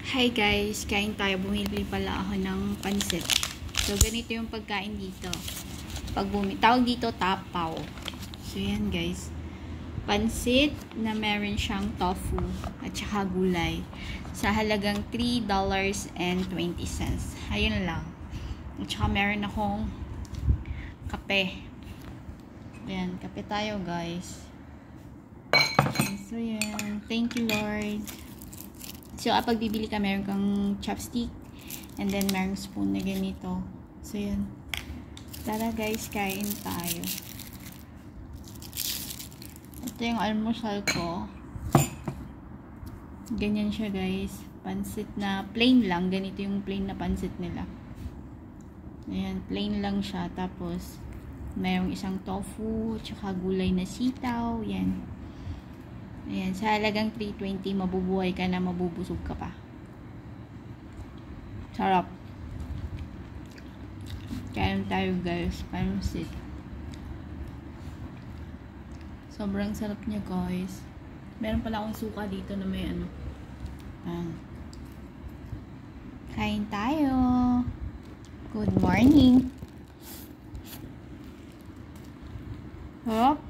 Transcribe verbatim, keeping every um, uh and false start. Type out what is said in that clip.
Hi guys, kain tayo. Bumili pala ako ng pansit. So, ganito yung pagkain dito. Pag bumi tawag dito, tapaw. So, yan guys. Pansit na meron siyang tofu at saka gulay. Sa halagang three dollars and twenty cents. Ayun lang. At saka meron akong kape. Ayan, kape tayo guys. So, yan. Thank you Lord. So, kapag bibili ka, meron kang chopstick and then meron spoon na ganito. So, yan. Tara guys, kain tayo. Ito yung almusal ko. Ganyan siya guys. Pansit na plain lang. Ganito yung plain na pansit nila. Ayan, plain lang siya. Tapos, mayroong isang tofu, tsaka gulay na sitaw. Yan. Ayan, sa halagang three twenty, mabubuhay ka na, mabubusog ka pa. Sarap. Kain tayo guys, pansit. Sobrang sarap niya guys. Meron pala akong suka dito na may ano. Ayan. Kain tayo. Good morning. Sarap.